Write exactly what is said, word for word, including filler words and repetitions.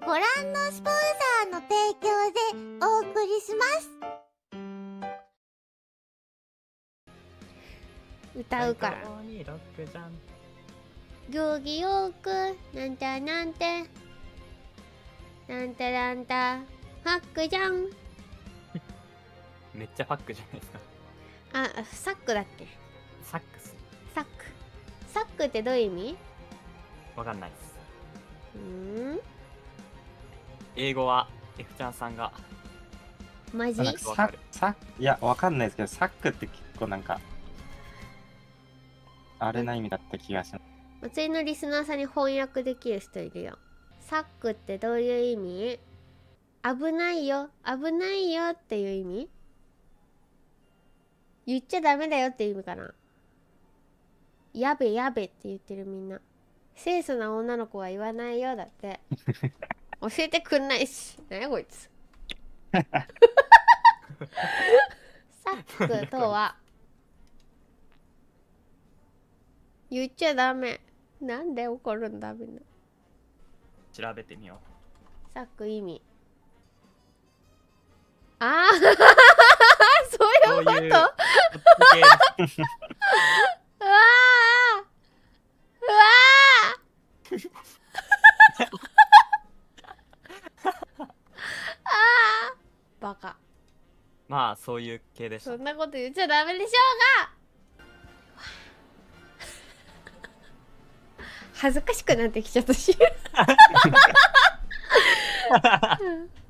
ご覧のスポンサーの提供でお送りします。歌うから行儀よくなんたなんてなんたなんたファックじゃん。 めっちゃファックじゃないですか。 あ、サックだっけ。 サックス。 サックサックってどういう意味？ わかんないです。 うーん、 英語は F ちゃんさんがマジ？ ササいや、わかんないですけど、サックって結構なんかあれな意味だった気がします。 松井のリスナーさんに翻訳できる人いるよ。サックってどういう意味？危ないよ危ないよっていう意味？言っちゃダメだよっていう意味かな。やべやべって言ってるみんな。清楚な女の子は言わないよだって教えてくんないし。何やこいつサックとは言っちゃダメ。なんで怒るんだみんな。 調べてみよサック意味。ああそういうこと。うわあうわあバカ。 まあそういう系でした。 そんなこと言っちゃダメでしょうが。恥ずかしくなってきちゃったし